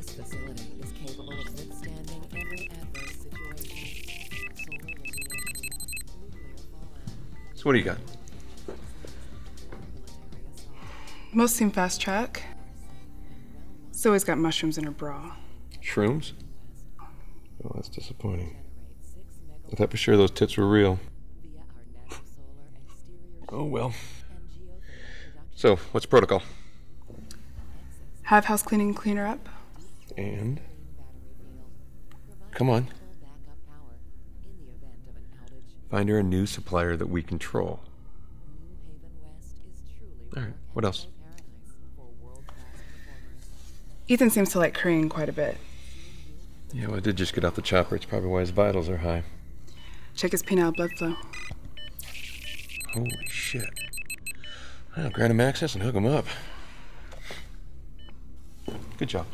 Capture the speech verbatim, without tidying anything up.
This facility is capable of withstanding every adverse situation. Solar radiation, nuclear fallout. So what do you got? Most seem fast track. Zoe's got mushrooms in her bra. Shrooms? Oh, that's disappointing. I thought for sure those tits were real. Oh well. So, what's protocol? Have house cleaning clean her up. And? Come on. Find her a new supplier that we control. Alright, what else? Ethan seems to like currying quite a bit. Yeah, well, I did just get off the chopper. It's probably why his vitals are high. Check his penile blood flow. Holy shit. I'll grant him access and hook him up. Good job.